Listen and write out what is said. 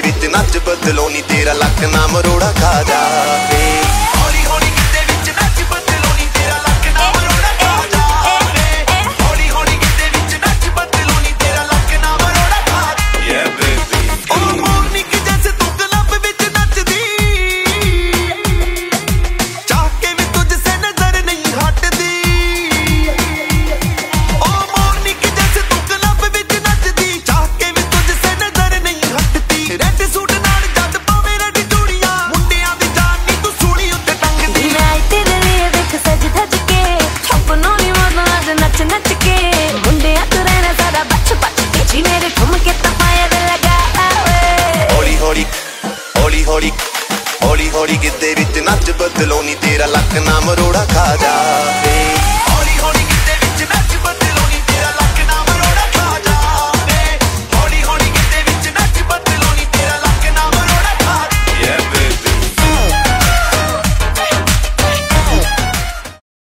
विच नच बदलो नी तेरा लक ना मरोड़ा खा जावे। हौली हौली गिद्दे विच नच बदलो नी तेरा लक ना मरोड़ा खा जावे। हौली हौली गिद्दे विच नच बदलो नी तेरा लक ना मरोड़ा खा जावे। Yeah baby ओ मॉर्निंग जैसे तू क्लब विच नचदी, चाह के भी तुझसे नजर नहीं हटदी। ओ मॉर्निंग जैसे तू क्लब विच नचदी, चाह के भी तुझसे नजर नहीं हटदी। रेड सूट नाल जद पावे रेड चूड़ियां, मुंडियां दी जान नी तू सूली उत्ते टंगदी। मैं तेरे लिए देख सज धज के, सपनों नी मौत आज नच नच के, मुंडियां तू रहना सारा बच बच के, जी मेरे ठुमके तो फायर लगा आवे। हौली हौली हौली हौली हौली हौली गिद्दे विच नच बदलो नी तेरा लक ना मरोड़ा खा जा।